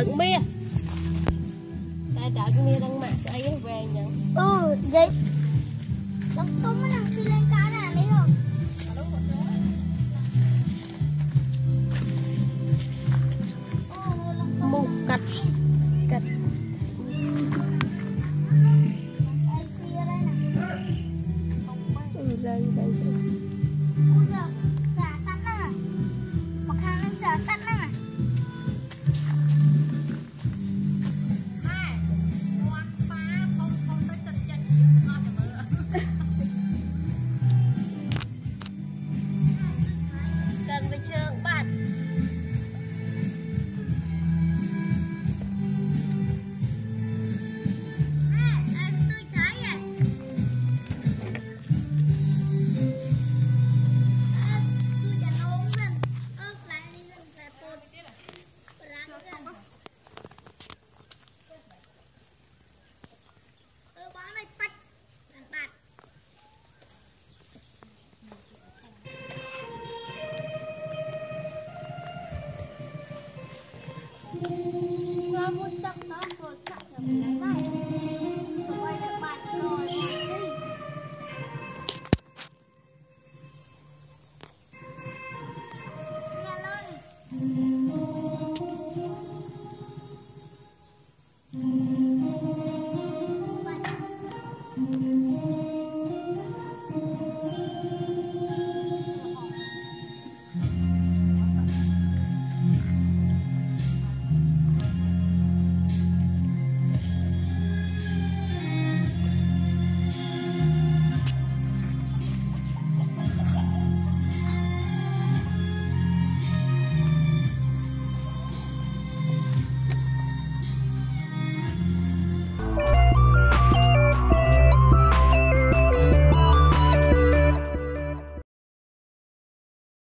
đựng bia tại đợi bia đang mặc ấy về nhận vậy nó tung nó đang đi lên cao nè lấy rồi một cạch cạch lên xả sắt nè một hàng lên xả sắt nè cần phải trường bạn Hãy subscribe cho kênh Ghiền Mì Gõ để không bỏ lỡ